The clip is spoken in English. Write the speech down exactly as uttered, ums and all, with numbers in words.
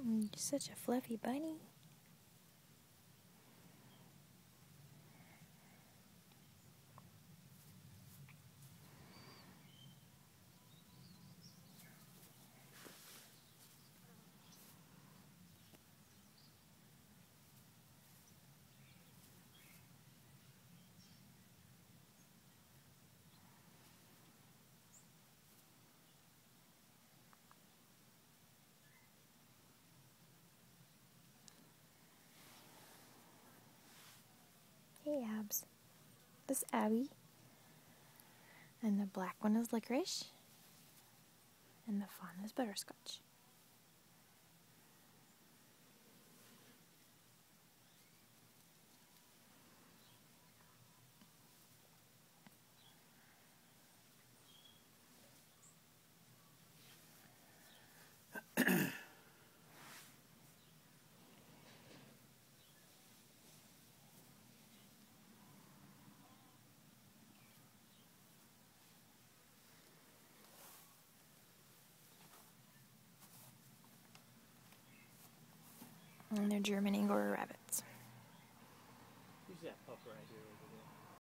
Mm, you're such a fluffy bunny. Hey, Abs. This is Abby. And the black one is Licorice. And the fawn is Butterscotch. And they're German Angora rabbits.